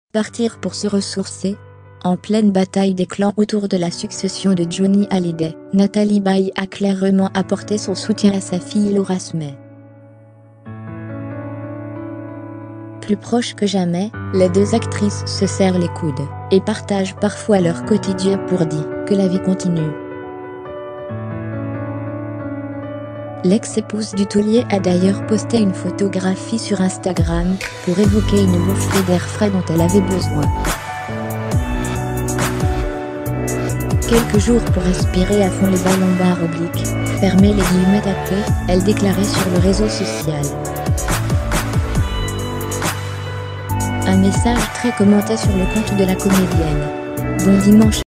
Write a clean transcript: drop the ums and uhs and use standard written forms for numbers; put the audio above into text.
Partir pour se ressourcer. En pleine bataille des clans autour de la succession de Johnny Hallyday, Nathalie Baye a clairement apporté son soutien à sa fille Laura Smith. Plus proches que jamais, les deux actrices se serrent les coudes, et partagent parfois leur quotidien pour dire que la vie continue. L'ex-épouse du taulier a d'ailleurs posté une photographie sur Instagram, pour évoquer une bouffée d'air frais dont elle avait besoin. Quelques jours pour respirer à fond les ballons barres obliques, fermer les guillemets tapés, elle déclarait sur le réseau social. Un message très commenté sur le compte de la comédienne. Bon dimanche.